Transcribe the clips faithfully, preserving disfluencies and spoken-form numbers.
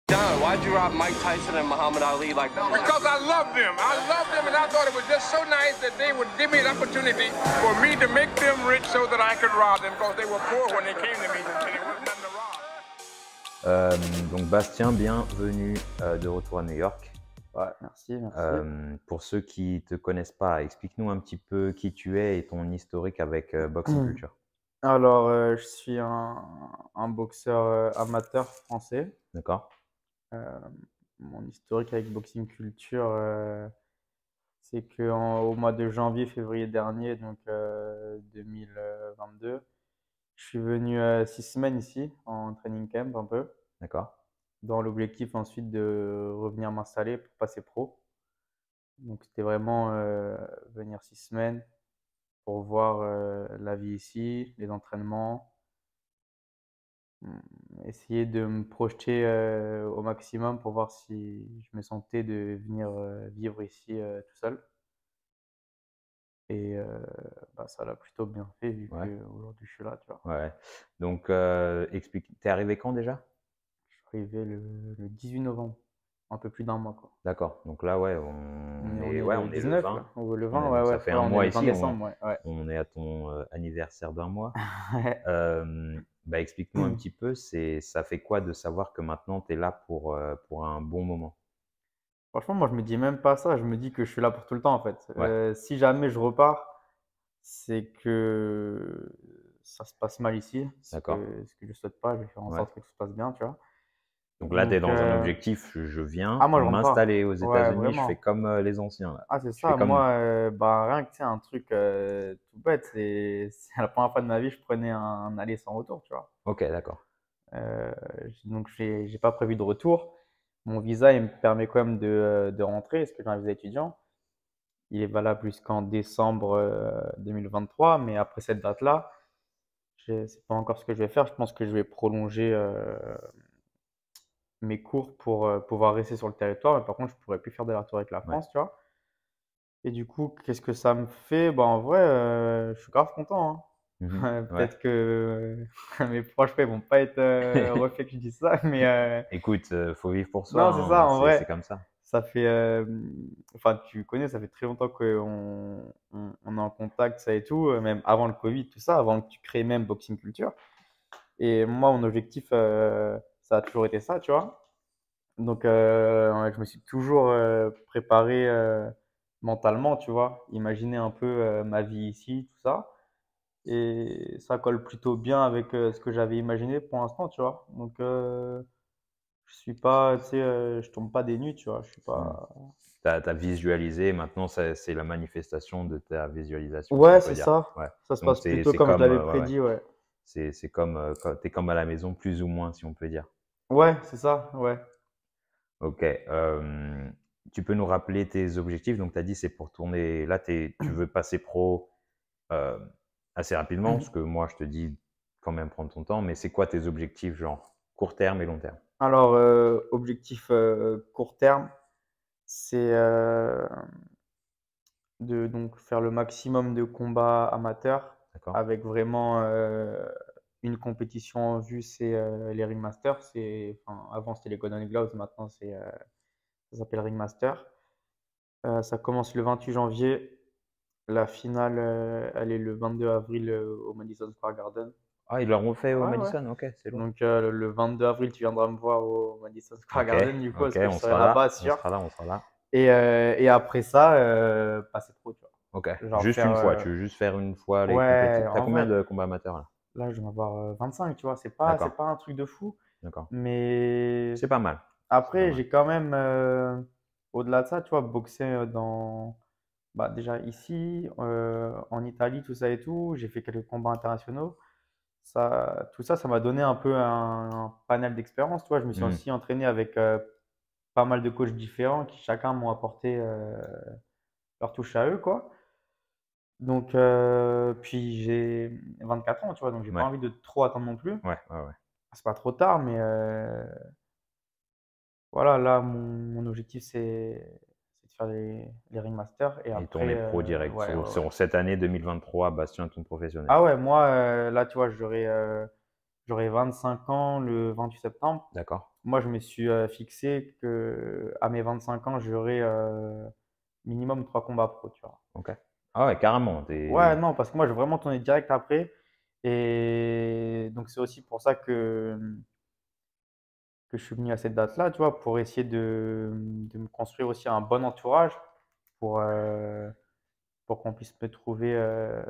John, why'd you rob Mike Tyson and Muhammad Ali like that? Because I love them. I love them, and I thought it was just so nice that they would give me an opportunity for me to make them rich so that I could rob them, because they were poor when they came to me, and it wasn't nothing to rob. Euh, donc Bastien, bienvenue euh, de retour à New York. Ouais, merci, merci. Euh, pour ceux qui ne te connaissent pas, explique-nous un petit peu qui tu es et ton historique avec euh, Boxing Culture. Alors, euh, je suis un, un boxeur euh, amateur français. D'accord. Euh, mon historique avec Boxing Culture, euh, c'est qu'au mois de janvier, février dernier, donc euh, deux mille vingt-deux, je suis venu euh, six semaines ici en training camp un peu, D'accord. dans l'objectif ensuite de revenir m'installer pour passer pro. Donc c'était vraiment euh, venir six semaines pour voir euh, la vie ici, les entraînements, hum, essayer de me projeter euh, au maximum pour voir si je me sentais de venir euh, vivre ici euh, tout seul. Et euh, bah, ça l'a plutôt bien fait vu Ouais. qu'aujourd'hui je suis là, tu vois. Ouais. Donc, euh, explique, t'es arrivé quand déjà? Je suis arrivé le, le dix-huit novembre, un peu plus d'un mois, quoi. D'accord. Donc là, ouais, on, On est, est ouais, le on est le dix-neuf, vingt. là. Ou le On vingt, est- ouais, donc ouais. ça fait ouais, un on est mois le vingt ici. On, décembre, ouais, ouais. on est à ton euh, anniversaire d'un mois. Ouais. Euh, bah, explique-nous un petit peu, c'est, ça fait quoi de savoir que maintenant tu es là pour, euh, pour un bon moment? Franchement, moi, je me dis même pas ça. Je me dis que je suis là pour tout le temps, en fait. Ouais. Euh, si jamais je repars, c'est que ça se passe mal ici. Ce D'accord. que, ce que je souhaite pas. Je vais faire en Ouais. sorte que tout se passe bien, tu vois. Donc là, tu es Donc, dans un euh, objectif, je- je viens ah, moi, je rentre pas. m'installer aux Ouais, États-Unis, je fais vraiment. comme euh, les anciens. Là. Ah, c'est Je ça. fais comme... Moi, euh, bah, rien que, tu sais, un truc euh, tout bête, c'est c'est la première fois de ma vie, je prenais un, un aller sans retour, tu vois. Ok, d'accord. Euh, j- donc, j'ai j'ai pas prévu de retour. Mon visa, il me permet quand même de, euh, de rentrer, parce que j'ai un visa étudiant. Il est valable jusqu'en décembre euh, deux mille vingt-trois, mais après cette date-là, je sais pas encore ce que je vais faire. Je pense que je vais prolonger euh, mes cours pour euh, pouvoir rester sur le territoire, mais par contre, je pourrais plus faire d'aller-retour avec la Ouais. France, tu vois. Et du coup, qu'est-ce que ça me fait? Bah, en vrai, euh, je suis grave content, hein. Mhm. Euh, Ouais. Peut-être que mes proches ils vont pas être euh, refaits que je dise ça, mais euh, Écoute, euh, faut vivre pour soi, non, c'est ça, hein, en c'est, c'est vrai. comme ça. Ça fait, euh, enfin, tu connais, ça fait très longtemps qu'on on, on est en contact, ça et tout, euh, même avant le Covid, tout ça, avant que tu crées même Boxing Culture. Et moi, mon objectif, euh, ça a toujours été ça, tu vois. Donc, euh, je me suis toujours euh, préparé euh, mentalement, tu vois. Imaginer un peu euh, ma vie ici, tout ça. Et ça colle plutôt bien avec euh, ce que j'avais imaginé pour l'instant, tu vois. Donc, euh, je suis pas, tu sais, euh, je tombe pas des nues, tu vois. Je suis pas. Tu as visualisé, maintenant ça- c'est la manifestation de ta visualisation, si Ouais, on peut c'est dire. ça. Ouais. Ça se Donc passe c'est plutôt c'est comme je comme, l'avais euh, ouais, ouais. prédit, ouais. C'est c'est comme, euh, quand- t'es comme à la maison, plus ou moins, si on peut dire. Ouais, c'est ça, ouais. Ok. Euh, tu peux nous rappeler tes objectifs? Donc, tu as dit c'est pour tourner. Là, t'es- tu veux passer pro euh, assez rapidement, parce que moi, je te dis quand même prendre ton temps. Mais c'est quoi tes objectifs, genre court terme et long terme? Alors, euh, objectif euh, court terme, c'est euh, de donc faire le maximum de combats amateurs D'accord? avec vraiment euh, une compétition en vue, c'est euh, les Ringmasters. C'est, enfin, avant c'était les Golden Gloves, maintenant c'est, euh, ça s'appelle Ringmaster. Euh, ça commence le vingt-huit janvier. La finale, euh, elle est le vingt-deux avril euh, au Madison Square Garden. Ah, ils l'ont fait au Ouais, ouais. Madison? Ok, c'est lourd. Donc euh, le vingt-deux avril, tu viendras me voir au Madison Square Ok, Garden du coup, parce ok, que je on serai sera là, là-bas, on sûr. sera là, on sera là. Et, euh, et après ça, euh, passer pro, tu vois. Ok, Genre juste faire, une fois. euh, Tu veux juste faire une fois les ouais, compétitions. T'as en combien vrai, de combats amateurs là? là, je vais en avoir euh, vingt-cinq, tu vois. C'est pas, c'est D'accord, pas un truc de fou. d'accord. Mais C'est pas mal. C'est pas après, mal. j'ai quand même, euh, au-delà de ça, tu vois, boxé euh, dans, bah, déjà ici, euh, en Italie, tout ça et tout. J'ai fait quelques combats internationaux. Ça, tout ça, ça m'a donné un peu un, un panel d'expérience, tu vois. Je me suis Hmm. aussi entraîné avec euh, pas mal de coachs différents qui chacun m'ont apporté euh, leur touche à eux, quoi. Donc, euh, puis j'ai vingt-quatre ans, tu vois, donc j'ai pas Ouais, envie de trop attendre non plus. ouais, ouais, ouais. C'est pas trop tard, mais euh, voilà, là, mon, mon objectif, c'est c'est de faire les, les Ringmasters. Et Et après, tourner pro euh, direct ouais, sur, ouais, ouais. sur cette année deux mille vingt-trois, Bastien, ton professionnel. Ah ouais, moi, euh, là, tu vois, j'aurai euh, j'aurai vingt-cinq ans le vingt-huit septembre. D'accord? moi, je me suis euh, fixé que à mes vingt-cinq ans, j'aurai euh, minimum trois combats pro, tu vois. Ok. Ah ouais, carrément. Ouais, T'es... non, parce que moi, je veux vraiment tourner direct après. Et donc, c'est aussi pour ça que, que je suis venu à cette date-là, tu vois, pour essayer de, de me construire aussi un bon entourage pour, euh, pour qu'on puisse me trouver euh,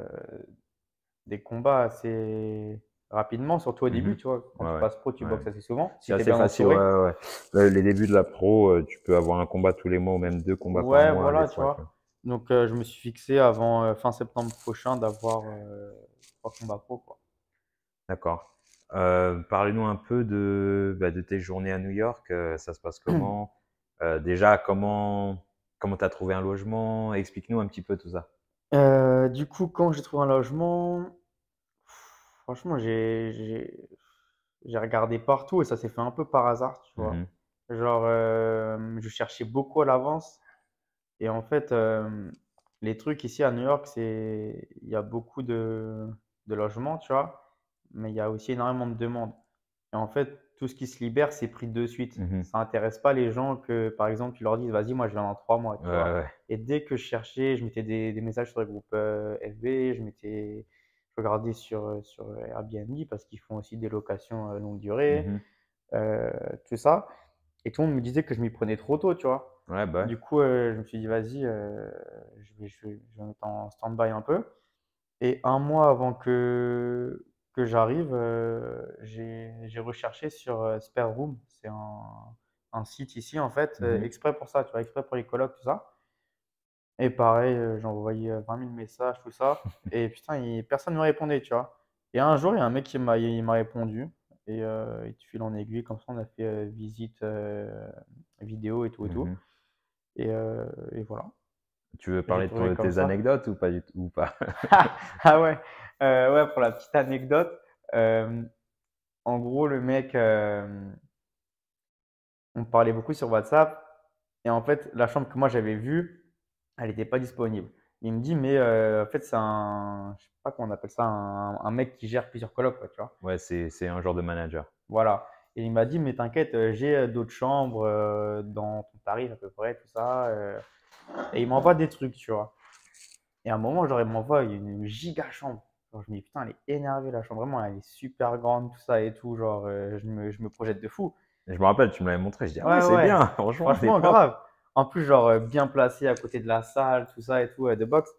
des combats assez rapidement, surtout au début, Mhm. tu vois. Quand Ouais, tu ouais. passes pro, tu Ouais. boxes assez souvent, C'est si tu es assez bien facile, ouais, entouré. ouais, ouais. Le- Les débuts de la pro, euh, tu peux avoir un combat tous les mois ou même deux combats par Ouais, mois, des voilà, tu fois, tu vois. vois. Donc, euh, je me suis fixé avant euh, fin septembre prochain d'avoir euh, trois combats pro, quoi. D'accord. Euh, parlez-nous un peu de, bah, de tes journées à New York. Euh, ça se passe comment? Euh, déjà, comment comment t'as trouvé un logement? Explique-nous un petit peu tout ça. Euh, du coup, quand j'ai trouvé un logement, franchement, j'ai j'ai j'ai regardé partout et ça s'est fait un peu par hasard, tu vois. Mhm. Genre, euh, je cherchais beaucoup à l'avance et en fait, euh, les trucs ici à New York, c'est il y a beaucoup de, de logements, tu vois, mais il y a aussi énormément de demandes. Et en fait, tout ce qui se libère, c'est pris de suite. Mhm. Ça intéresse pas les gens que, par exemple, tu leur dises, vas-y, moi, je viens dans trois mois, Ouais, tu vois. ouais. Et dès que je cherchais, je mettais des, des messages sur les groupes euh, F B, je mettais, je regardais sur, euh, sur Airbnb parce qu'ils font aussi des locations euh, longue durée, Mhm. euh, tout ça. Et tout le monde me disait que je m'y prenais trop tôt, tu vois. Ouais, bah ouais. Du coup, euh, je me suis dit, vas-y, euh, je vais, je vais, je vais mettre en stand-by un peu. Et un mois avant que, que j'arrive, euh, j'ai, j'ai recherché sur euh, Spare Room. C'est un, un site ici, en fait, euh, Mhm. exprès pour ça, tu vois, exprès pour les colocs, tout ça. Et pareil, euh, j'ai envoyé euh, vingt mille messages, tout ça. Et putain, il- personne ne me répondait, tu vois. Et un jour, il y a un mec qui m'a, il m'a répondu. Et euh, il te file en aiguille, comme ça, on a fait euh, visite euh, vidéo et tout et tout. Mhm. Et, euh, et voilà. Tu veux J'ai parler de trouvé ton- comme tes ça. anecdotes ou pas du tout, ou pas? Ah ouais, Euh, ouais, pour la petite anecdote. euh, En gros, le mec, euh, on parlait beaucoup sur WhatsApp. Et en fait, la chambre que moi j'avais vue, elle n'était pas disponible. Il me dit, mais euh, en fait, c'est un, je sais pas comment on appelle ça, un, un mec qui gère plusieurs colocs, quoi, tu vois. Ouais, c'est c'est un genre de manager. Voilà. Et il m'a dit, mais t'inquiète, euh, j'ai euh, d'autres chambres euh, dans ton tarif à peu près, tout ça. euh. Et il m'envoie des trucs, tu vois. Et à un moment, genre, il m'envoie une giga chambre. Genre, je me dis, putain, elle est énervée, la chambre. Vraiment, elle est super grande, tout ça et tout. Genre, euh, je me, je me projette de fou. Et je me rappelle, tu me l'avais montré. Je dis, ah ouais, Ouais, c'est ouais. bien. Franchement, c'est Franchement, propre. grave. En plus, genre, euh, bien placé à côté de la salle, tout ça et tout, euh, de boxe.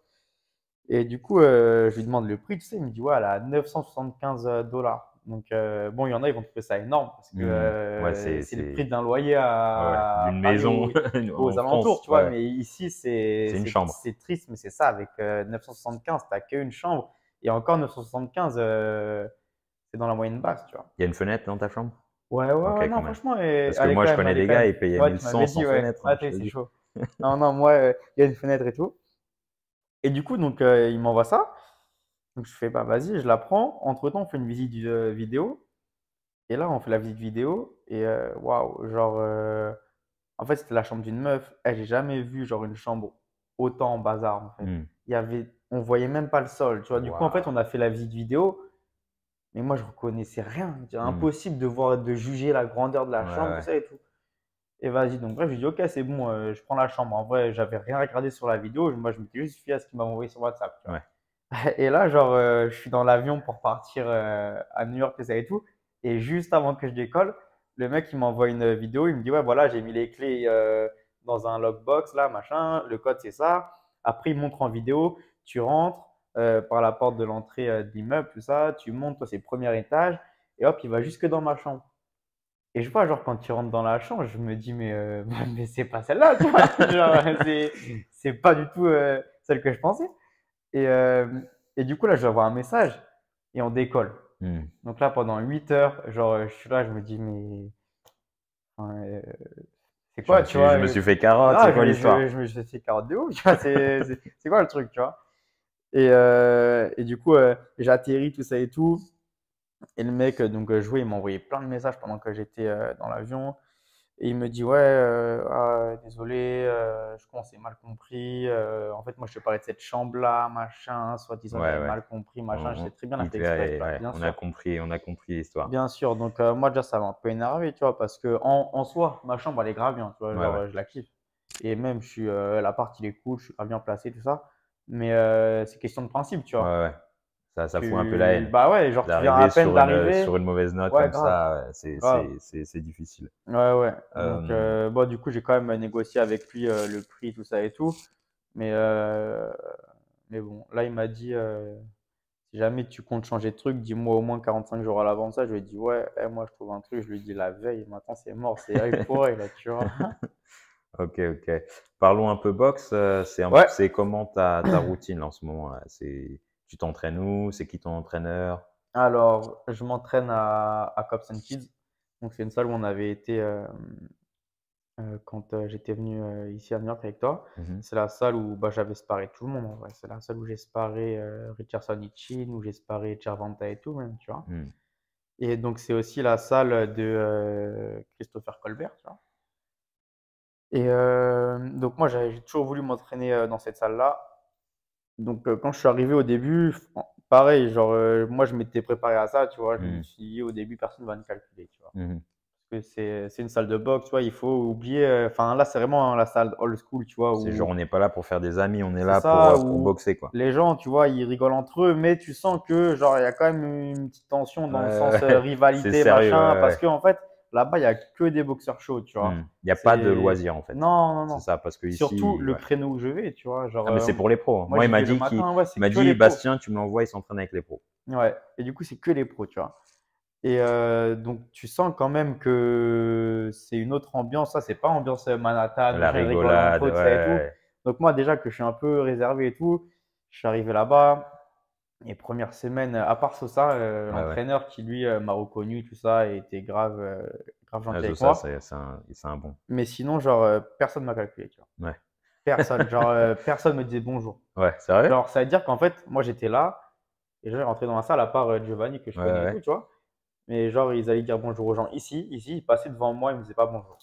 Et du coup, euh, je lui demande le prix, tu sais, il me dit, ouais, elle a neuf cent soixante-quinze dollars. Donc, euh, bon, il y en a, ils vont trouver ça énorme parce que Mhm. Ouais, euh, c'est c'est le prix c'est d'un loyer ouais, ouais. à D'une Paris maison ou aux en alentours, France. tu vois. Ouais, Mais ici, c'est c'est une c'est chambre. c'est triste, mais c'est ça. Avec euh, neuf cent soixante-quinze, t'as qu'une chambre. Et encore neuf cent soixante-quinze, euh, c'est dans la moyenne basse, tu vois. Il y a une fenêtre dans ta chambre? Ouais, ouais, Ok, ouais, quand non, même. franchement, elle, Parce que elle est moi, quand je même, connais elle est des quand gars, même. ils payaient Ouais, tu mille cent m'avais sans dit, ouais. fenêtre, Ah, hein, je t'es- te c'est dis. chaud. Non, non, moi, euh, il y a une fenêtre et tout. Et du coup, donc, euh, il m'envoie ça. Donc, je fais, bah, vas-y, je la prends. Entre-temps, on fait une visite du- euh, vidéo. Et là, on fait la visite vidéo. Et euh, waouh, genre, euh, en fait, c'était la chambre d'une meuf. Eh, j'ai jamais vu, genre, une chambre autant en bazar, en fait. Hmm. Il y avait, on voyait même pas le sol, tu vois. Du coup, en fait, Waouh. on a fait la visite vidéo. Mais moi, je reconnaissais rien. C'est Hmm. impossible de voir, de juger la grandeur de Ouais, la chambre, tout ouais. ça et tout. Et vas-y, donc bref, je dis, ok, c'est bon, euh, je prends la chambre. En vrai, j'avais rien regardé sur la vidéo. Moi, je m'étais juste fié à ce qu'il m'a envoyé sur WhatsApp, tu vois. Ouais. Et là, genre, euh, je suis dans l'avion pour partir euh, à New York, tout ça et tout. Et juste avant que je décolle, le mec, il m'envoie une vidéo. Il me dit, ouais, voilà, j'ai mis les clés euh, dans un lockbox, là, machin. Le code, c'est ça. Après, il montre en vidéo. Tu rentres euh, par la porte de l'entrée euh, de l'immeuble, tout ça. Tu montes, toi, c'est le premier étage. Et hop, il va jusque dans ma chambre. Et je vois, genre, quand tu rentres dans la chambre, je me dis, mais, euh, mais c'est pas celle-là, tu vois. Genre, c'est, c'est pas du tout euh, celle que je pensais. Et, euh, et du coup, là, je vais avoir un message et on décolle. Hmm. Donc là, pendant huit heures, genre, euh, je suis là, je me dis, mais enfin, euh, c'est Je quoi, me tu suis, je vois? me euh, suis fait carotte, Ah, c'est quoi je, je, l'histoire? je me suis fait carotte de ouf, tu vois, c'est c'est- c'est quoi le truc, tu vois? Et, euh, et du coup, euh, j'atterris, tout ça et tout. Et le mec, euh, donc, euh, jouait, il m'a envoyé plein de messages pendant que j'étais euh, dans l'avion. Et il me dit, ouais, euh, ah, désolé, euh, je pense que c'est mal compris. euh, en fait, moi, je te parlais de cette chambre-là, machin, soi-disant, Ouais, j'avais ouais. mal compris, machin. Je On- sais on- très bien la fait Hitler, exprès, tu est- vois, ouais, bien on a sûr. compris, on a compris l'histoire. Bien sûr. Donc, euh, moi, déjà, ça m'a un peu énervé, tu vois, parce que en, en soi, ma chambre, elle est grave bien, tu vois, Ouais, genre, ouais. euh, je la kiffe. Et même, je suis, euh, l'appart, il est cool, je suis grave bien placé, tout ça. Mais euh, c'est question de principe, tu Ouais, vois. ouais. Ça, ça fout un peu la Tu, haine. bah ouais, genre, tu viens à D'arriver peine sur une, d'arriver. sur une mauvaise note Ouais, comme grave, ça, ouais, c'est, grave. c'est, c'est, c'est difficile. Ouais, ouais. Donc, Euh, euh, bon, du coup, j'ai quand même négocié avec lui euh, le prix, tout ça et tout. Mais, euh, mais bon, là, il m'a dit, euh, si jamais tu comptes changer de truc, dis-moi au moins quarante-cinq jours à l'avance. Ça, je lui ai dit, ouais, eh, moi, je trouve un truc. Je lui ai dit la veille. Maintenant, c'est mort. C'est œil pour œil, là, tu vois. Ok, ok. Parlons un peu boxe. euh, C'est un- Ouais. c'est comment ta, ta routine là, en ce moment là? C'est, tu t'entraînes où? C'est qui ton entraîneur? Alors, je m'entraîne à, à Cops and Kids. Donc, c'est une salle où on avait été euh, euh, quand euh, j'étais venu euh, ici à New York avec toi. Mhm. C'est la salle où bah, j'avais sparé tout le monde en vrai. C'est la salle où j'ai sparé euh, Richardson Ichin, où j'ai sparé Cervanta et tout même, tu vois. Hmm. Et donc c'est aussi la salle de euh, Christopher Colbert, tu vois. Et euh, donc moi j'ai j'ai toujours voulu m'entraîner euh, dans cette salle-là. Donc euh, quand je suis arrivé au début, f- pareil, genre euh, moi je m'étais préparé à ça, tu vois. Je me Hmm. suis dit au début personne va me calculer, tu vois. Mhm. Parce que c'est c'est une salle de boxe, tu vois, il faut oublier. euh, Enfin là c'est vraiment la salle old school, tu vois, C'est genre, où on n'est pas là pour faire des amis, on est c'est là pour, ça, euh, pour où boxer, quoi. les gens, tu vois, ils rigolent entre eux, mais tu sens que, genre, il y a quand même une petite tension dans le Ouais, sens euh, ouais. C'est rivalité, sérieux, machin, ouais, parce ouais. que, en fait, là-bas, il y a que des boxeurs chauds, tu vois. Hmm. Il n'y a pas de C'est. loisir, en fait. Non, non, C'est non. ça, parce que Surtout ici, le ouais. créneau où je vais, tu vois. Genre, Ah, mais euh, c'est pour les pros. moi, Moi, il j'y m'a vais le dit qu'il matin, ouais, il c'est m'a que dit, les pros. Bastien, tu me l'envoies, il s'entraîne avec les pros. Ouais. Et du coup, c'est que les pros, tu vois. Et euh, donc, tu sens quand même que c'est une autre ambiance. Ça, c'est pas ambiance euh, Manhattan, La les gens ils rigolent rigolade, entre eux, tout ça et tout. ouais. Donc, moi, déjà que je suis un peu réservé et tout, je suis arrivé là-bas. Les premières semaines, à part Sosa, euh, Ouais, ouais. l'entraîneur qui lui euh, m'a reconnu, tout ça, et était grave, euh, grave Ah, gentil avec ça, moi. c'est c'est un, c'est un bon. Mais sinon, genre, euh, personne m'a calculé, tu vois. Ouais. Personne. Genre, euh, personne me disait bonjour. Ouais, c'est vrai? Genre, ça veut dire qu'en fait, moi, j'étais là, et je rentrais dans la salle, à part euh, Giovanni, que je Ouais, connais et ouais. tout, tu vois. Mais genre, ils allaient dire bonjour aux gens ici, ici, ils passaient devant moi, ils me disaient pas bonjour.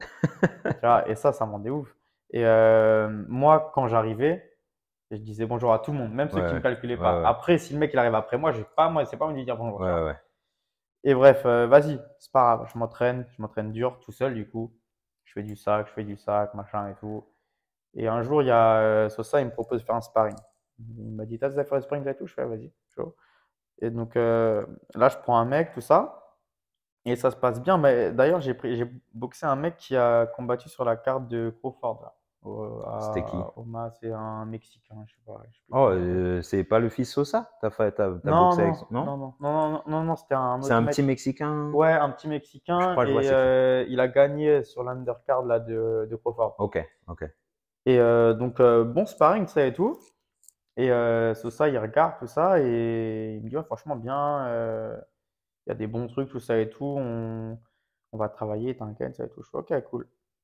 Tu vois, et ça, ça m'en ouf. Et euh, moi, quand j'arrivais, je disais bonjour à tout le monde, même ceux Ouais, qui me ouais. calculaient Ouais, pas. ouais. Après, si le mec il arrive après moi, j'ai pas, moi, c'est pas moi de lui dire bonjour, Ouais, tu vois. ouais. Et bref, euh, vas-y, c'est pas grave, je m'entraîne, je m'entraîne dur, tout seul du coup. Je fais du sac, je fais du sac, machin et tout. Et un jour, il y a euh, Sosa, il me propose de faire un sparring. Il m'a dit, t'as déjà fait un sparring et tout? Je fais, vas-y, chaud. Et donc euh, là, je prends un mec, tout ça. Et ça se passe bien. Mais d'ailleurs, j'ai pris, j'ai boxé un mec qui a combattu sur la carte de Crawford, là. Au- C'était qui? à Oma, c'est un Mexicain, je sais pas, je sais plus Oh, comment il s'appelle. euh, c'est pas le fils Sosa? T'as fait, t'as, t'as Non, boxé avec non, son- Non? non, non, non, non, non, non, c'était un C'est autre un mec. petit Mexicain? Ouais, un petit Je Mexicain crois que je vois et c'est qui. euh, il a gagné sur l'undercard là de, de Crawford. Ok, ok. Et euh, donc euh, bon sparring ça et tout. Et euh, Sosa il regarde tout ça et il me dit ouais, franchement bien, euh, il y a des bons trucs tout ça et tout. On, on va travailler, t'inquiète ça et tout. Je fais ok cool.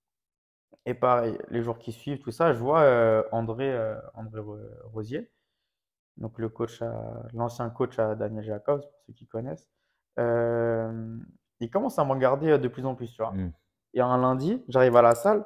Et pareil les jours qui suivent tout ça, je vois euh, André euh, André Ro- Rosier, donc le coach, à- l'ancien coach à Daniel Jacobs pour ceux qui connaissent. Euh, il commence à me regarder euh, de plus en plus, tu vois. Hmm. Et un lundi, j'arrive à la salle,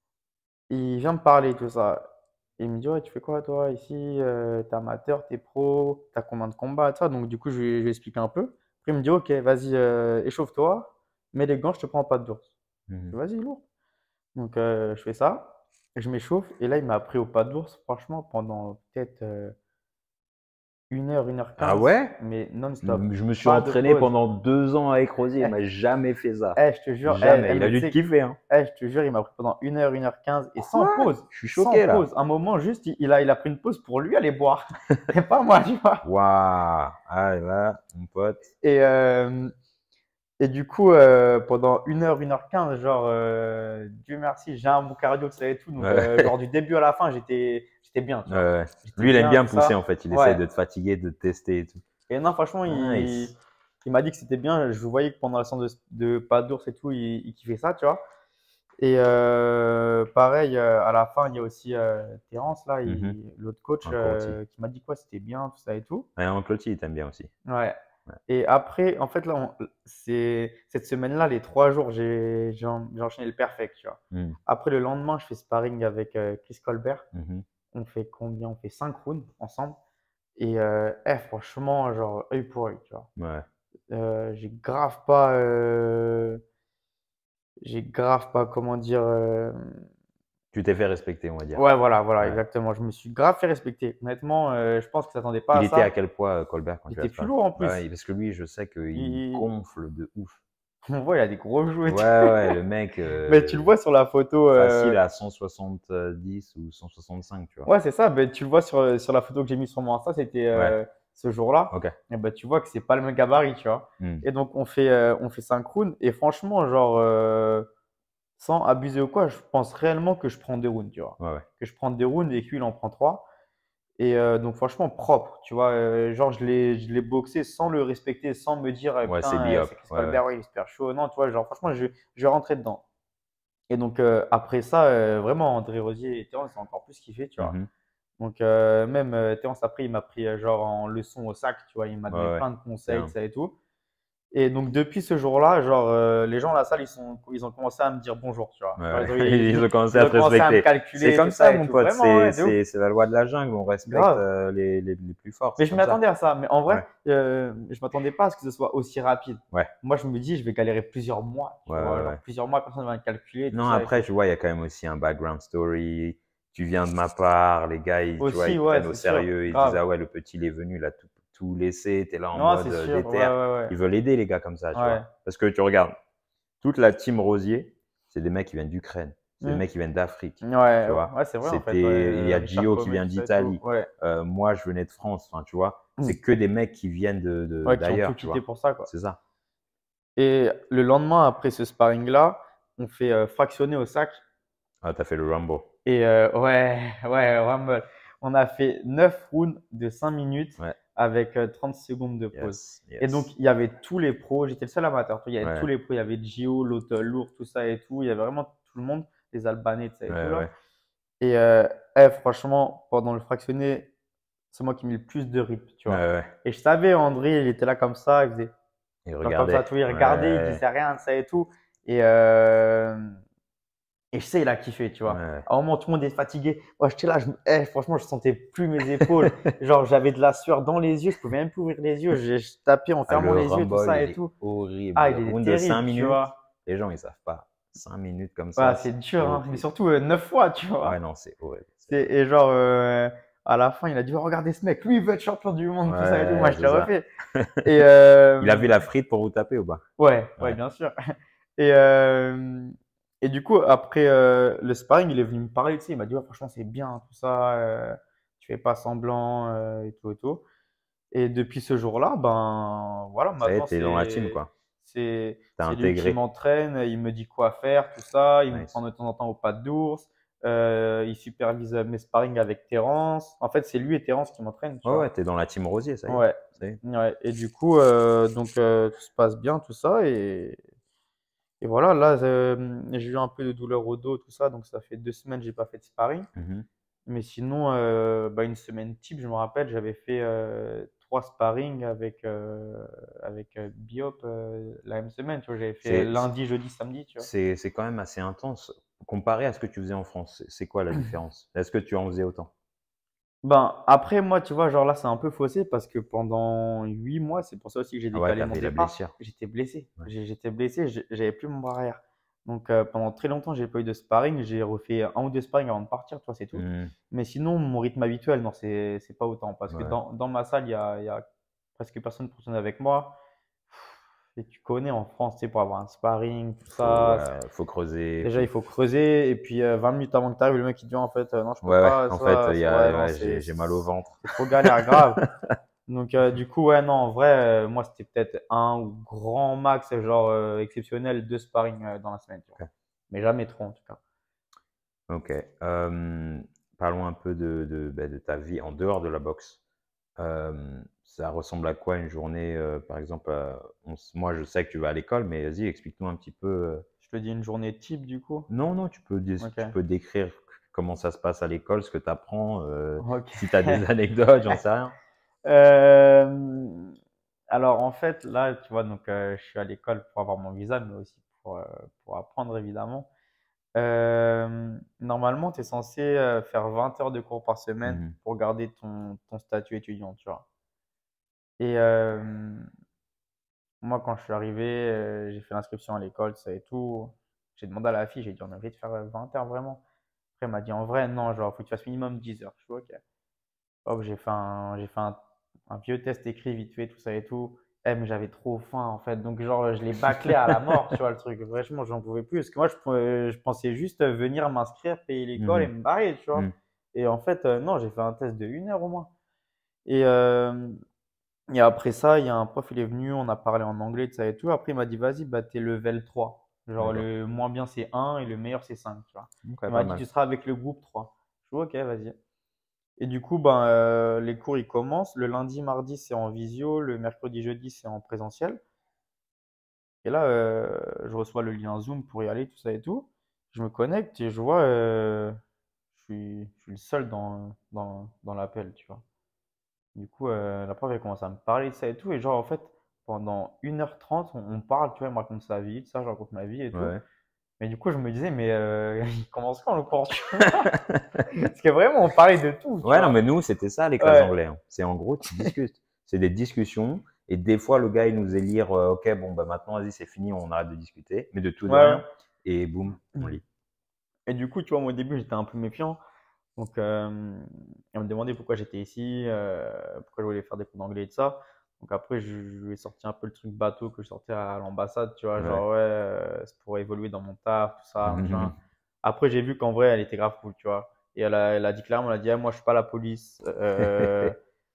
il vient me parler, tout ça. Il me dit, ouais, tu fais quoi toi ici? Euh, t'es amateur, t'es pro, t'as combien de combats, tout ça. Donc du coup, je lui, je lui explique un peu. Après, il me dit, ok, vas-y, euh, échauffe-toi, mets les gants, je te prends pas de d'ours. Je Mhm. fais, vas-y, lourd. Donc euh, je fais ça, je m'échauffe, et là, il m'a pris au pas d'ours, franchement, pendant peut-être euh, une heure, une heure Ah quinze, ouais? mais non-stop. Je me suis Pas de entraîné pause. pendant deux ans avec Rosier, il Eh, m'a jamais fait ça. eh, je te jure, eh, Jamais. eh, Il a mais dû tu te sais, kiffer, hein. eh, je te jure, il m'a pris pendant une heure, une heure quinze et sans Quoi? pause. Je suis Sans choqué là. pause. Un moment, juste, il, il a, il a pris une pause pour lui aller boire. Et pas moi, tu vois. Waouh. Ah là, mon pote. Et, euh, et du coup, euh, pendant une heure, une heure quinze, genre, euh, Dieu merci, j'ai un bon cardio, tout ça et tout. Donc, euh, Ouais. genre, du début à la fin, j'étais, j'étais bien, tu Ouais, vois. ouais. J'étais Lui, il aime bien, bien tout pousser en ça. fait. Il essaie Ouais. de te fatiguer, de te tester et tout. Et non, franchement, il, Nice. il m'a dit que c'était bien. Je voyais que pendant la séance de, de pas d'ours et tout, il, il kiffait ça, tu vois. Et euh, pareil, euh, à la fin, il y a aussi euh, Terence, là, Mhm. il- l'autre coach, Un courtier. euh, qui m'a dit quoi, c'était bien, tout ça et tout. Ouais, un cloutier, il t'aime bien aussi. Ouais. Et après, en fait, là, on- c'est cette semaine-là, les trois jours, j'ai j'ai en- j'ai enchaîné le perfect, tu vois. Hmm. Après, le lendemain, je fais sparring avec euh, Chris Colbert. Mhm. On fait combien? On fait cinq rounds ensemble. Et euh, eh, franchement, genre, œil pour œil, tu vois. Ouais. Euh, j'ai grave pas, euh, j'ai grave pas, comment dire, euh, Tu t'es fait respecter, on va dire. ouais, voilà, voilà, Ouais. exactement. Je me suis grave fait respecter. Honnêtement, euh, je pense qu'il s'attendait pas Il à était à ça. quel poids, euh, Colbert, quand Il tu l'as était plus sparé? lourd en Bah plus. ouais, parce que lui, je sais qu'il Il... gonfle de ouf. On voit, il a des gros joues et Ouais, tout. ouais, le mec, Mais tu le euh, vois sur la photo. euh, facile à cent soixante-dix ou cent soixante-cinq, tu vois. Ouais, c'est ça. Ben, tu le vois sur, sur la photo que j'ai mise sur mon Insta, c'était euh, ce jour-là. Ok. Et ben, tu vois que c'est pas le même gabarit, tu vois. Hmm. Et donc, on fait, euh, on fait cinq rounds. Et franchement, genre, euh, sans abuser ou quoi, je pense réellement que je prends deux rounds, tu vois. Ouais, ouais. Que je prends deux rounds et que lui, il en prend trois. Et euh, donc, franchement, propre, tu vois. euh, genre, je l'ai, je l'ai boxé sans le respecter, sans me dire, euh, Ouais, c'est putain, euh, bi-hop. c'est Chris Ouais, Colbert, ouais, il est super chaud. Non, tu vois, genre, franchement, je, je vais rentrer dedans. Et donc, euh, après ça, euh, vraiment, André Rosier et Terence, c'est encore plus kiffé, tu vois. Mhm. Donc, euh, même euh, Terence, après, il m'a pris euh, genre en leçon au sac, tu vois. Il m'a Ouais, donné ouais. plein de conseils, Bien. tout ça et tout. Et donc, depuis ce jour-là, genre, euh, les gens à la salle, ils, sont, ils ont commencé à me dire bonjour, tu vois. Ouais, Genre, ouais. ils, ont, Ils ont commencé ils à ont te commencé à me respecter. calculer, C'est comme tout ça ça, et mon tout. pote. Vraiment, C'est ouais, de ouf. c'est- c'est la loi de la jungle. On respecte Grave. euh, les, les, les plus forts. Mais C'est je comme ça. m'attendais à ça. Mais en vrai, Ouais. euh, je m'attendais pas à ce que ce soit aussi rapide. Ouais. Moi, je me dis, je vais galérer plusieurs mois, tu Ouais, vois. ouais, Genre, ouais. plusieurs mois, personne ne va me calculer, tout Non, ça et après, tout. tu vois, il y a quand même aussi un background story. Tu viens de ma part, les gars, ils, tu vois, Aussi, ils te ouais, prennent au c'est sûr. sérieux. Ils se disent, Grave. ah ouais, le petit, il est venu, il a tout, tout laissé. T'es là en Non, mode c'est euh, sûr. Ouais, déter. ouais, ouais. Ils veulent aider les gars comme ça, tu Ouais. vois. Parce que tu regardes, toute la team Rosier, c'est des mecs qui viennent d'Ukraine. C'est des Mm. mecs qui viennent d'Afrique. Ouais, Tu vois. ouais, c'est vrai en fait. C'était, Ouais. il y a Richard Gio qui Comey, vient tout ça et tout. d'Italie. Ouais. Euh, moi, je venais de France. Enfin, tu vois, Mm. c'est que des mecs qui viennent de, de- Ouais, qui ont tout d'ailleurs, tu quitté vois. pour ça, quoi. C'est ça. Et le lendemain, après ce sparring-là, on fait euh, fractionner au sac. Ah, t'as fait le Rumble. Et euh, ouais, ouais, Rumble. On a fait neuf rounds de cinq minutes Ouais. avec euh, trente secondes de pause. Yes, Et yes. donc, il y avait tous les pros. J'étais le seul amateur. Il y avait Ouais. tous les pros. Il y avait Gio, l'autre lourd, tout ça et tout. Il y avait vraiment tout le monde, les Albanais, tout ça et Ouais, tout là. ouais. Et euh, eh, franchement, pendant le fractionné, c'est moi qui ai mis le plus de rip, tu Ouais, vois. ouais. Et je savais, André, il était là comme ça, il faisait Et genre comme regardez. ça, tout, il regardait, il Ouais, disait rien, ça et tout. Et, euh, et je sais, il a kiffé, tu vois. ouais. À un moment, tout le monde est fatigué. Moi, j'étais là, je, me- eh, franchement, je sentais plus mes épaules. Genre, j'avais de la sueur dans les yeux, je pouvais même plus ouvrir les yeux. Je, je tapais en Ah, fermant le les yeux, tout Rumble, ça il et est tout. horrible. Ah, Le il est round de cinq terrible, tu minutes, vois. les gens, ils savent pas. cinq minutes comme Ouais, ça, c'est c'est dur, hein. Mais horrible. surtout euh, neuf fois, tu vois. Ouais, non, c'est horrible. C'est C'est- horrible. Et genre, euh, à la fin, il a dit, oh, regardez ce mec, lui, il veut être champion du monde, tout ça et tout. Moi, Ouais, je c'est l'ai ça. refait. Et euh, Il avait la frite pour vous taper ou pas? ouais, ouais, Ouais. bien sûr. Et, euh, et du coup, après euh, le sparring, il est venu me parler, tu sais, il m'a dit, ouais, franchement, c'est bien, tout ça, euh, tu fais pas semblant, euh, et tout et tout. Et depuis ce jour-là, ben voilà, Ça y est, maintenant, t'es dans la team, c'est quoi. c'est T'as c'est lui qui intégré. m'entraîne, il me dit quoi faire, tout ça, il me Nice. prend de temps en temps au pas d'ours, euh, il supervise mes sparring avec Terence. En fait, c'est lui et Terence qui m'entraînent, tu Ouais, vois. ouais, t'es dans la team Rosier, ça y est. Ouais. Ça y est. Ouais. Et du coup, euh, donc euh, tout se passe bien, tout ça. Et, et voilà, là, euh, j'ai eu un peu de douleur au dos, tout ça. Donc ça fait deux semaines que j'ai pas fait de sparring. Mhm. Mais sinon, euh, bah, une semaine type, je me rappelle, j'avais fait euh, trois sparring avec, euh, avec euh, Biop euh, la même semaine. Tu vois, j'avais fait C'est- lundi, jeudi, samedi, tu vois. C'est c'est quand même assez intense. Comparé à ce que tu faisais en France, c'est- c'est quoi la différence? Est-ce que tu en faisais autant? Ben, après, moi, tu vois, genre là, c'est un peu faussé parce que pendant huit mois, c'est pour ça aussi que j'ai Ah ouais, décalé mon t'avais la départ. blessure. J'étais blessé. Ouais. J'ai- J'étais blessé, j'ai- j'avais plus mon bras arrière. Donc, euh, pendant très longtemps, j'ai pas eu de sparring. J'ai refait un ou deux sparring avant de partir, tu vois, c'est tout. Mhm. Mais sinon, mon rythme habituel, non, c'est c'est pas autant. Parce que Ouais. dans, dans ma salle, il y a, il y a presque personne pour s'entraîner avec moi. Et tu connais en France, tu sais, pour avoir un sparring, tout Faut, ça. ouais, faut creuser. Déjà, il faut creuser. Et puis, euh, vingt minutes avant que tu arrives, le mec, il te dit en fait, euh, non, je peux Ouais, ouais, pas. en Ça, fait, il y ça, a, ouais, non, ouais, c'est j'ai j'ai mal au ventre. c'est trop galère, grave. Donc, euh, du coup, ouais, non, en vrai, euh, moi, c'était peut-être un ou grand max, genre euh, exceptionnel, deux sparring euh, dans la semaine, tu vois. Ok. Mais jamais trop, en tout cas. Ok. Euh, parlons un peu de, de, bah, de ta vie en dehors de la boxe. Euh, ça ressemble à quoi une journée, euh, par exemple, euh, on s- moi je sais que tu vas à l'école, mais vas-y, explique-nous un petit peu. euh, Je te dis une journée type, du coup. Non, non, tu peux, dé- Ok. tu peux décrire comment ça se passe à l'école, ce que tu apprends, Ok. si tu as des anecdotes, j'en sais rien. Euh, Alors en fait, là, tu vois, donc euh, je suis à l'école pour avoir mon visa, mais aussi pour, euh, pour apprendre évidemment. Euh, normalement, tu es censé euh, faire vingt heures de cours par semaine Mhm. pour garder ton, ton statut étudiant, tu vois. Et euh, moi, quand je suis arrivé, euh, j'ai fait l'inscription à l'école, ça et tout. J'ai demandé à la fille, j'ai dit, on a envie de faire euh, vingt heures vraiment. Après, elle m'a dit, en vrai, non, genre, faut que tu fasses minimum dix heures. Je suis ok. Hop, j'ai fait un, j'ai fait un, un vieux test écrit vite fait, tout ça et tout. Eh, mais j'avais trop faim en fait. Donc, genre, je l'ai bâclé à la mort, tu vois, le truc. Franchement, j'en pouvais plus. Parce que moi, je, pe- je pensais juste venir m'inscrire, payer l'école et Mhm. me barrer, tu vois. Mhm. Et en fait, euh, non, j'ai fait un test de une heure au moins. Et, euh, et après ça, il y a un prof, il est venu, on a parlé en anglais, tout ça et tout. Après, il m'a dit, vas-y, bah, t'es level trois. Genre, D'accord. le moins bien, c'est un et le meilleur, c'est cinq, tu vois. Ok, Il pas m'a dit, mal. tu seras avec le groupe trois. Je dis, ok, vas-y. Et du coup, ben, euh, les cours, ils commencent. Le lundi, mardi, c'est en visio. Le mercredi, jeudi, c'est en présentiel. Et là, euh, je reçois le lien Zoom pour y aller, tout ça et tout. Je me connecte et je vois, euh, je suis, je suis le seul dans, dans, dans l'appel, tu vois. Du coup, euh, la prof, elle commence à me parler de ça et tout. Et genre, en fait, pendant une heure trente, on, on parle, tu vois, elle me raconte sa vie, tout ça, je raconte ma vie et tout. Ouais. Mais du coup, je me disais, mais euh, il commence quand le cours, tu vois? Parce que vraiment, on parlait de tout, tu Ouais, non, vois. mais nous, c'était ça, les classes Ouais, d'anglais, hein. C'est en gros, tu discutes. C'est des discussions. Et des fois, le gars, il nous faisait lire, euh, OK, bon, bah maintenant, vas-y, c'est fini, on arrête de discuter. Mais de tout de ouais, rien. Et boum, on ouais. lit. Et du coup, tu vois, moi au début, j'étais un peu méfiant. Donc, euh, elle me demandait pourquoi j'étais ici, euh, pourquoi je voulais faire des cours d'anglais et tout ça. Donc, après, je, je lui ai sorti un peu le truc bateau que je sortais à l'ambassade, tu vois, Ouais. genre, ouais, euh, c'est pour évoluer dans mon taf, tout ça, machin. Mhm. Après, j'ai vu qu'en vrai, elle était grave cool, tu vois. Et elle a, elle a dit clairement, elle a dit, ah, moi, je suis pas la police. Euh,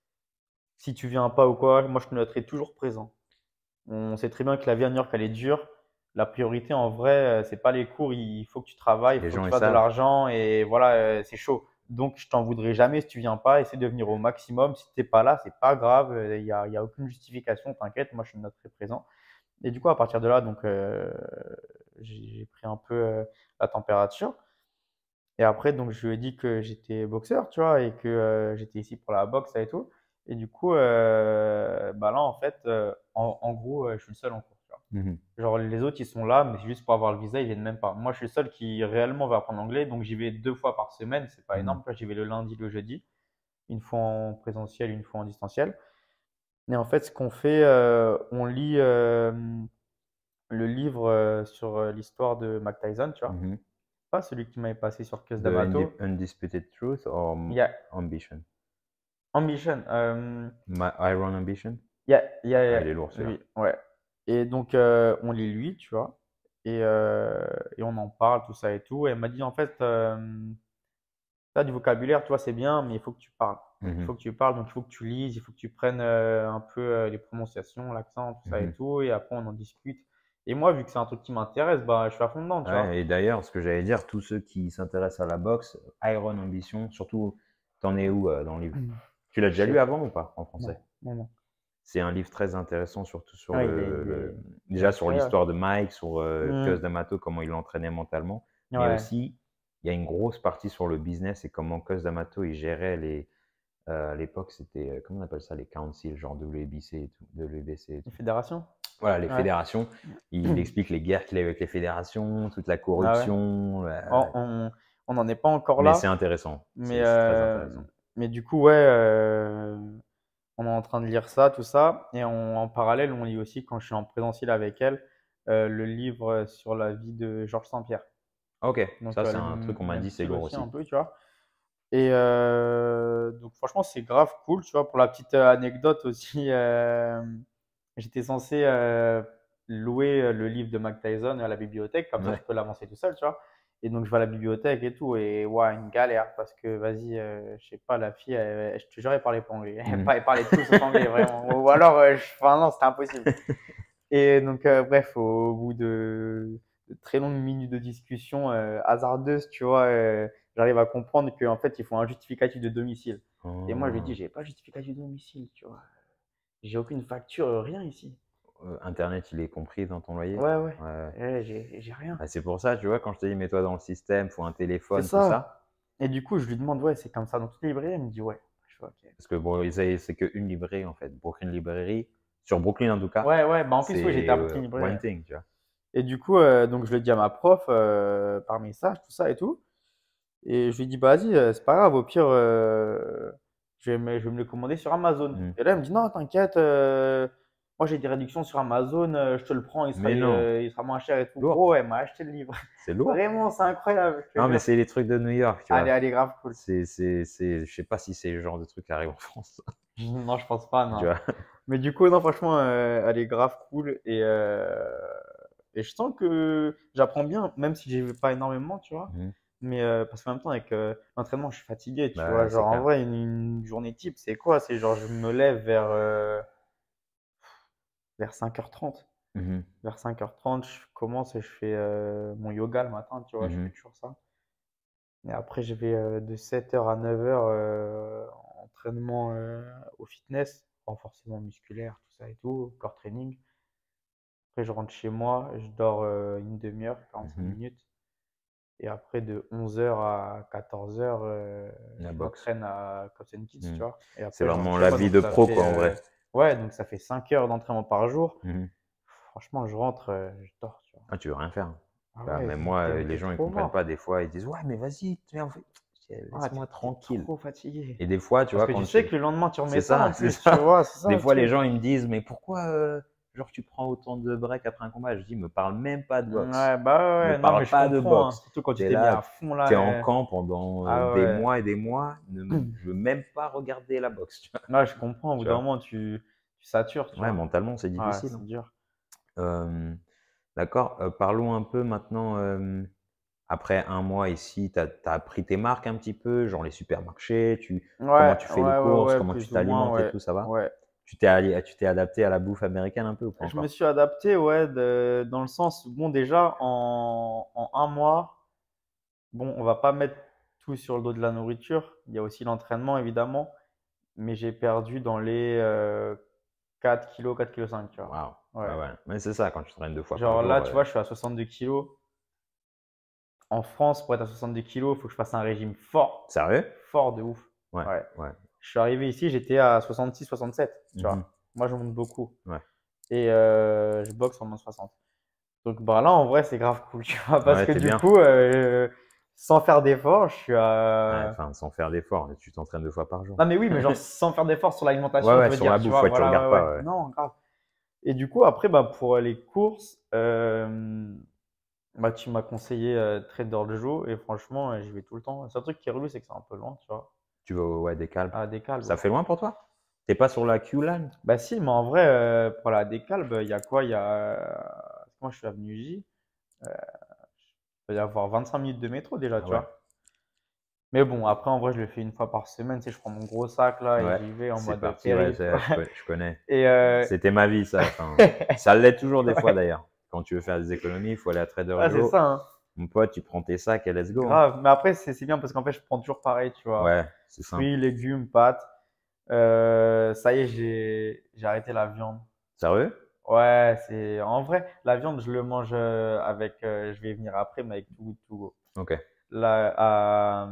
si tu viens pas ou quoi, moi, je te noterai toujours présent. On sait très bien que la vie à New York, elle est dure. La priorité, en vrai, euh, c'est pas les cours. Il faut que tu travailles, il Les faut que gens, tu ils fasses de savent. l'argent et voilà, euh, c'est chaud. Donc, je t'en voudrais jamais si tu viens pas. Essaie de venir au maximum. Si t'es pas là, c'est pas grave. euh, Il y a, il y a aucune justification. T'inquiète, moi, je suis notre très présent. Et du coup, à partir de là, donc, euh, j'ai j'ai pris un peu euh, la température. Et après, donc, je lui ai dit que j'étais boxeur, tu vois, et que euh, j'étais ici pour la boxe et tout. Et du coup, euh, bah là, en fait, euh, en, en gros, euh, je suis le seul en cours, tu vois. Mhm. Genre, les autres, ils sont là, mais c'est juste pour avoir le visa, ils viennent même pas. Moi, je suis le seul qui réellement va apprendre l'anglais, donc j'y vais deux fois par semaine, c'est pas Mhm. énorme. J'y vais le lundi, le jeudi, une fois en présentiel, une fois en distanciel. Et en fait, ce qu'on fait, euh, on lit euh, le livre euh, sur euh, l'histoire de Mike Tyson, tu vois. Mhm. Pas celui qui m'avait passé sur Cus The Indi- D'Amato. Undisputed Truth or Il M- y a Ambition? Ambition. euh, My Iron Ambition? Il y a, il y Ah, a il est lourd celui-là. lui, ouais. Et donc, euh, on lit lui, tu vois. Et, euh, et on en parle, tout ça et tout. Et elle m'a dit, en fait, euh, t'as du vocabulaire, tu vois, c'est bien, mais il faut que tu parles. Il faut Mhm. que tu parles, donc il faut que tu lises, il faut que tu prennes euh, un peu euh, les prononciations, l'accent, tout ça et Mhm. tout. Et après, on en discute. Et moi, vu que c'est un truc qui m'intéresse, bah, je suis à fond dedans, tu vois. Ouais, et d'ailleurs, ce que j'allais dire, tous ceux qui s'intéressent à la boxe, Iron Ambition, surtout, t'en es où euh, dans le livre? Tu l'as Je déjà sais lu pas. avant ou pas en Non, français? non, non. C'est un livre très intéressant, surtout sur Ouais, il est, le, il le- est, il est déjà sur incroyable. l'histoire de Mike, sur euh, Hmm. Cus D'Amato, comment il l'entraînait mentalement, mais Ouais. aussi il y a une grosse partie sur le business et comment Cus D'Amato il gérait les. Euh, à l'époque, c'était euh, comment on appelle ça, les councils, genre W B C et tout, W B C et Les tout. fédérations? Voilà, les Ouais. fédérations. Il explique les guerres qu'il a eu avec les fédérations, toute la Ah ouais. corruption. Bon, euh, on on n'en est pas encore mais c'est là, intéressant. mais, C'est c'est très euh, intéressant. mais du coup, ouais, euh, on est en train de lire ça, tout ça, et on- en parallèle, on lit aussi, quand je suis en présentiel avec elle, euh, le livre sur la vie de Georges Saint-Pierre. Ok, Donc, ça euh, c'est le un truc m- qu'on m'a même dit, c'est style lourd aussi, un aussi. peu, tu vois. Et euh, donc, franchement, c'est grave cool, tu vois. Pour la petite euh, anecdote aussi, euh, j'étais censé euh, louer euh, le livre de Mike Tyson à la bibliothèque, comme ça je Ouais. peux l'avancer tout seul, tu vois. Et donc je vais à la bibliothèque et tout, et ouais, une galère, parce que vas-y, euh, je sais pas, la fille, elle- je te jure, elle parlait pas anglais. Elle Mhm. parlait elle parlait tout sauf anglais, vraiment. Ou alors, euh, je- enfin non, c'était impossible. Et donc, euh, bref, au bout de, de très longues minutes de discussion euh, hasardeuses, tu vois, euh, j'arrive à comprendre qu'en fait, il faut un justificatif de domicile. Et moi, je lui dis, Oh. j'ai pas de justificatif de domicile, tu vois. J'ai aucune facture, euh, rien ici. Euh, Internet, il est compris dans ton loyer? Ouais, ouais. Ouais, ouais. Eh, j'ai j'ai rien. Ah, c'est pour ça, tu vois, quand je te dis mets-toi dans le système, faut un C'est téléphone, tout ça. ça. Et du coup, je lui demande, ouais, c'est comme ça dans toutes les librairies. Elle me dit, ouais. Je fais, ok. Parce que bon, c'est c'est qu'une librairie en fait. Brooklyn Librairie, Sur Brooklyn, en tout cas, Ouais, ouais, bah en plus, oui, j'étais c'est à euh, Brooklyn one Bridge. thing, tu vois. Et du coup, euh, donc je le dis à ma prof euh, par message, tout ça et tout. Et je lui dis, bah vas-y, euh, c'est pas grave, au pire, euh, je vais me, je vais me le commander sur Amazon. Hmm. Et là, elle me dit, non, t'inquiète, euh, moi j'ai des réductions sur Amazon, euh, je te le prends, il sera, Mais non, euh, il sera moins cher et tout. lourd, Gros, elle m'a acheté le livre. c'est lourd. Vraiment, c'est incroyable, je te Non, mais jure. c'est les trucs de New York, tu Elle est, vois. elle est grave cool. C'est, c'est, c'est, je sais pas si c'est le genre de truc qui arrive en France, Non, je pense pas, tu non. vois. Mais du coup, non, franchement, euh, elle est grave cool. Et, euh, et je sens que j'apprends bien, même si j'y vais pas énormément, tu vois. Mhm. Mais euh, parce qu'en même temps, avec euh, l'entraînement, je suis fatigué, tu Bah, vois. ouais, c'est Genre, en clair. vrai, une, une journée type, c'est quoi? C'est genre, je me lève vers, euh, vers cinq heures trente. Mhm. Vers cinq heures trente, je commence et je fais euh, mon yoga le matin, tu vois. Je fais Mhm. toujours ça. Et après, je vais euh, de sept heures à neuf heures euh, en entraînement euh, au fitness, renforcement musculaire, tout ça et tout, corps training. Après, je rentre chez moi, je dors euh, une demi-heure, quarante-cinq Mhm. minutes. Et après, de onze heures à quatorze heures, euh, La je boxe. m'entraîne à Cops and Kids, tu Mhm. vois. Et C'est après, je rentre vraiment chez la moi, vie donc de ça pro, fait, quoi, en euh, vrai. ouais, donc ça fait cinq heures d'entraînement par jour. Mhm. Franchement, je rentre, euh, je dors, tu vois. Ah, tu veux rien faire. Ah Bah, ouais, même t'es moi, t'es- euh, les t'es gens, ils trop comprennent pas. mort. Des fois, ils disent, ouais, mais vas-y, viens, on fait- Eh, Ah, t'es laisse-moi t'es tranquille. trop fatigué. Et des fois, tu Parce vois, que tu quand sais tu... que le lendemain, tu remets C'est ça en ça, c'est plus, tu ça. vois, c'est ça Des le fois, les truc. gens, ils me disent, mais pourquoi, euh, genre, tu prends autant de breaks après un combat? Je dis, me parle même pas de boxe. Ouais, bah Me ouais, non, mais parle je pas de comprends, hein. boxe. Surtout quand tu T'es t'es mis à là, fond là. t'es en euh, camp pendant euh, Ah des ouais. mois et des mois. Ne- je veux même pas regarder la boxe, tu vois. Ouais, je comprends, au bout Tu d'un vois. moment, tu, tu satures, tu Ouais, vois. mentalement, c'est Ouais, difficile, hein. c'est dur. Euh, d'accord. Euh, parlons un peu maintenant. euh, après un mois ici, tu as, appris tes marques un petit peu, genre les supermarchés, tu, comment Ouais, tu fais les ouais, ouais, courses, ouais, comment tu plus ou moins, t'alimentes et ouais. tout, ça va? Ouais. Tu t'es alli- tu t'es adapté à la bouffe américaine un peu ou pas Je me encore? suis adapté, ouais, de- dans le sens, où, bon, déjà, en, en un mois, bon, on va pas mettre tout sur le dos de la nourriture. Il y a aussi l'entraînement, évidemment. Mais j'ai perdu dans les euh, quatre kilos, quatre kilos cinq, tu vois. Waouh. Ouais. Ouais, ouais. Mais c'est ça, quand tu traînes deux fois par Genre là, jour. tu euh, vois, je suis à soixante-deux kilos. En France, pour être à soixante-deux kilos, il faut que je fasse un régime fort, Sérieux? fort de ouf. Ouais, Ouais. ouais. Je suis arrivé ici, j'étais à soixante-six, soixante-sept, tu Mhm. vois. Moi, je monte beaucoup. Ouais. Et euh, je boxe en moins soixante. Donc bah là, en vrai, c'est grave cool, tu vois, parce Ouais, que t'es du bien. coup, euh, sans faire d'effort, je suis Ouais, à... enfin, sans faire d'effort, tu t'entraînes deux fois par jour. Non mais oui, mais genre sans faire d'effort sur Ouais, l'alimentation, je ouais, veux sur la dire, tu bouffe, vois, ouais, tu voilà, regardes ouais, ouais. pas. Ouais. Non, grave. Et du coup, après, bah, pour les courses, euh, bah, tu m'as conseillé euh, Trader Joe et franchement, euh, j'y vais tout le temps. Le seul truc qui est relou, c'est que c'est un peu loin, tu vois. Tu vas au ouais, Décalb. À Décalbe, Ça ouais. fait loin pour toi? T'es pas sur la Q-Line? Bah si, mais en vrai, euh, pour la Décalbe, il y a quoi? Il y a... euh, Moi, je suis avenue J. Euh, il peut y avoir vingt-cinq minutes de métro déjà, Ah tu ouais. vois. Mais bon, après, en vrai, je le fais une fois par semaine. Tu sais, je prends mon gros sac là et Ouais. j'y vais en C'est mode parti, ouais, périple, tu c'est- je, vois. connais- je connais. Et euh, C'était ma vie, ça. Enfin, ça l'est toujours des fois ouais, d'ailleurs. Quand tu veux faire des économies, il faut aller à Trader ouais, c'est Joe. ça, hein. Mon pote, tu prends tes sacs et let's go, hein. Grave. Mais après, c'est c'est bien parce qu'en fait, je prends toujours pareil, tu vois. Ouais, c'est simple. Fruits, légumes, pâtes. Euh, ça y est, j'ai j'ai arrêté la viande. Sérieux? Ouais, c'est en vrai, la viande, je le mange euh, avec, euh, je vais y venir après, mais avec Too Good To Go. Ok, Là, à,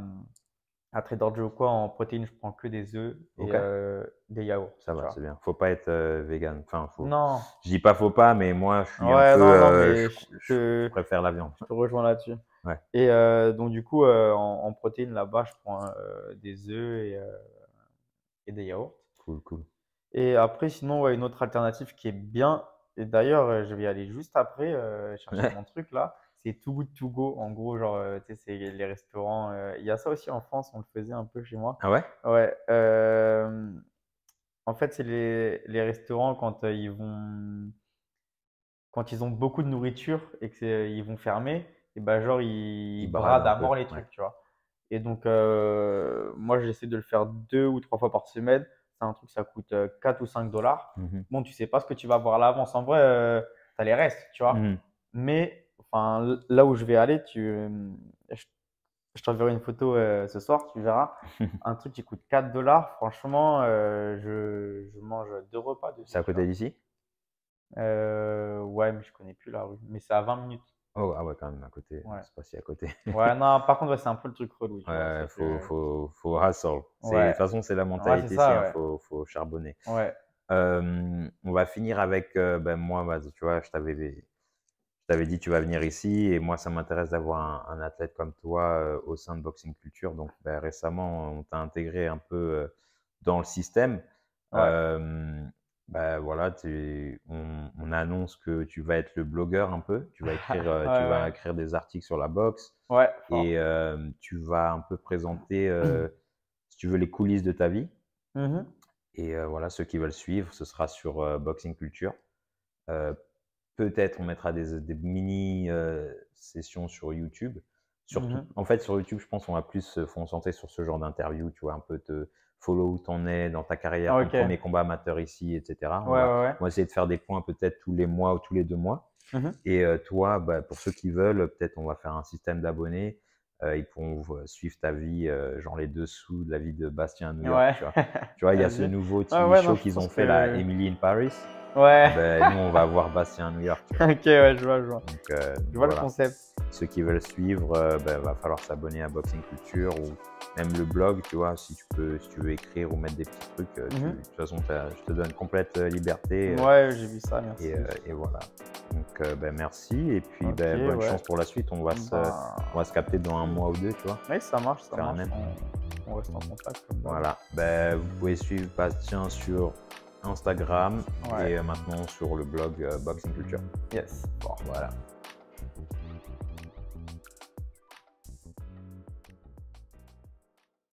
à Trader Joe, quoi, en protéines, je prends que des œufs et ok. euh, des yaourts, Ça tu va, vois. c'est bien. Faut pas être euh, vegan. Enfin, faut. Non, Je dis pas faut pas, mais moi, je suis un ouais, peu. non, non, euh, mais je, je je te, préfère la viande. je te rejoins là-dessus. Ouais, Et euh, donc, du coup, euh, en, en protéines, là-bas, je prends euh, des œufs et, euh, et des yaourts. cool, cool. Et après, sinon, ouais, une autre alternative qui est bien, et d'ailleurs, euh, je vais y aller juste après euh, chercher Ouais. mon truc là, c'est Too Good To Go. En gros, genre, euh, tu sais, c'est les restaurants. euh, Il y a ça aussi en France, on le faisait un peu chez moi. Ah ouais? Ouais. euh, en fait, c'est les, les restaurants quand euh, ils vont, quand ils ont beaucoup de nourriture et qu'ils vont fermer, et ben genre, ils, Il ils brade bradent un à peu. mort les Ouais. trucs, tu vois. Et donc, euh, moi, j'essaie de le faire deux ou trois fois par semaine. C'est un truc, ça coûte euh, quatre ou cinq dollars. Mhm. Bon, tu sais pas ce que tu vas avoir à l'avance. En vrai, euh, tu as les restes, tu vois. Mhm. Mais enfin, l- là où je vais aller, tu, euh, je, je t'enverrai une photo euh, ce soir, tu verras. Un truc qui coûte quatre dollars. Franchement, euh, je, je mange deux repas dessus, C'est à tu côté vois. d'ici? Euh, ouais, mais je connais plus la rue. Mais c'est à vingt minutes. Oh, ah ouais, quand même, à côté. Ouais. C'est pas si à côté. Ouais, non, par contre, ouais, c'est un peu le truc relou, tu vois. Ouais, C'est faut, que, faut, faut hustle. C'est, de ouais, toute façon, c'est la ouais, c'est mentalité ici, ça, hein, ouais. faut, faut charbonner. Ouais. Euh, on va finir avec, euh, ben moi, bah, tu vois, je t'avais, je t'avais dit tu vas venir ici et moi, ça m'intéresse d'avoir un, un athlète comme toi euh, au sein de Boxing Culture. Donc, ben, récemment, on t'a intégré un peu euh, dans le système. Ouais. Euh, ben, voilà, tu- on, on annonce que tu vas être le blogueur un peu. Tu vas écrire, euh, Ouais, tu vas ouais. écrire des articles sur la boxe Ouais, fort. et euh, tu vas un peu présenter, euh, si tu veux, les coulisses de ta vie. Mhm. Et euh, voilà, ceux qui veulent suivre, ce sera sur euh, Boxing Culture. Euh, Peut-être on mettra des, des mini euh, sessions sur YouTube. Surtout, Mhm. en fait, sur YouTube, je pense qu'on va plus se concentrer sur ce genre d'interview, tu vois, un peu te follow où t'en es dans ta carrière, ton Ok. premier combat amateur ici, et cetera. On Ouais, va, ouais, ouais. on va essayer de faire des points peut-être tous les mois ou tous les deux mois. Mhm. Et euh, toi, bah, pour ceux qui veulent, peut-être on va faire un système d'abonnés. Euh, ils pourront euh, suivre ta vie, euh, genre les dessous de la vie de Bastien à New York, Ouais. tu vois. Tu vois, il y a ce Vas-y. nouveau Ouais, T V ouais, show non, je qu'ils ont pense fait, là, que. Emily in Paris. Ouais. Ben, nous, on va voir Bastien à New York, tu vois. Ok, ouais, je vois, je vois. Donc, euh, Je vois le voilà. concept. Ceux qui veulent suivre, euh, ben, va falloir s'abonner à Boxing Culture ou même le blog, tu vois, si tu peux, si tu veux écrire ou mettre des petits trucs. euh, tu- Mhm. de toute façon, t'as- je te donne complète euh, liberté. euh, Ouais, j'ai vu ça, merci. et, euh, et voilà. Donc, euh, ben, merci. Et puis, Ok, ben, bonne ouais. chance pour la suite. On va, se, Bah, on va se capter dans un mois ou deux, tu vois. ouais, ça marche, ça Faire un marche. net. On, on reste en contact comme d'hab. Voilà. Ben, vous pouvez suivre Bastien sur Instagram Ouais. et euh, maintenant sur le blog euh, Boxing Culture. Yes. Bon. Voilà.